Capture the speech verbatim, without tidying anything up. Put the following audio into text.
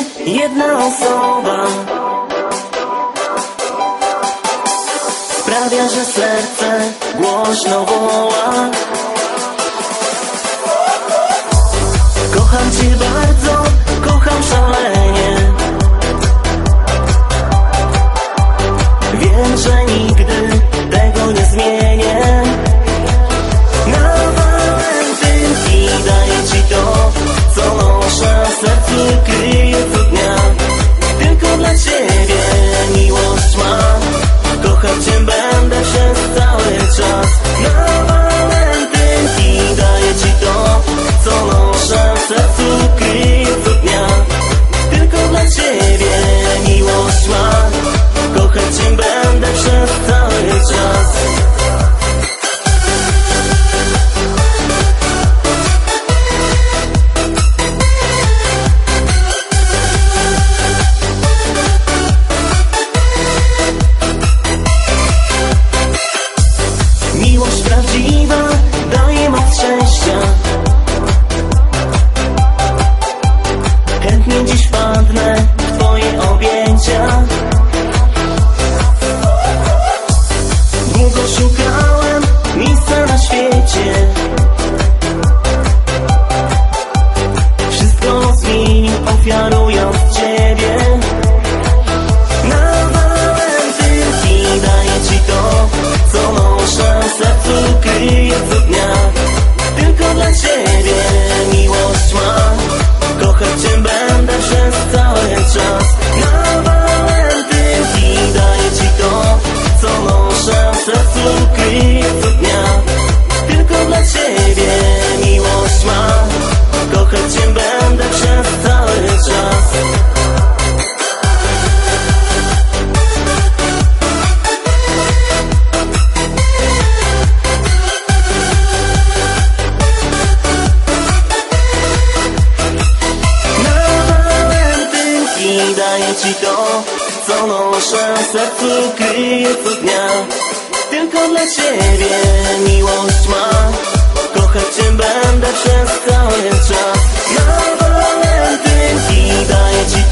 jedna osoba sprawia, że serce głośno woła. Kocham cię bardzo, kocham szalenie. Wiem, że nigdy tego nie zmienię. Na walentynki daję ci to, co noszę w sercu, kryję co dnia. Tylko dla ciebie miłość mam, kochać cię będę przez cały czas. Na walentynki daję ci to, co noszę w sercu, kryję co dnia. Tylko dla ciebie miłość mam, kochać cię będę przez cały czas. Miłość prawdziwa daje moc szczęścia. Chętnie dziś wpadnę w twoje objęcia. Długo szukałem miejsca na świecie. Wszystko zmienił, ofiarując ciebie. Na walentynki daję ci to, co noszę w sercu, kryję co dnia. Tylko dla ciebie miłość mam, kochać cię będę przez cały czas. Na walentynki daję ci to, co noszę w sercu, kryję co dnia. Tylko dla ciebie miłość mam, kochać cię będę przez cały czas. Daję ci to, co noszę w sercu, kryję co dnia. Tylko dla ciebie miłość mam, kochać cię będę przez cały czas. Na walentynki daję ci